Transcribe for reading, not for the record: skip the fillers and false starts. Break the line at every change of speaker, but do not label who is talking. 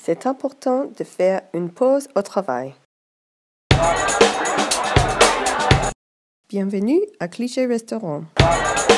C'est important de faire une pause au travail. Bienvenue à Cliché Restaurant.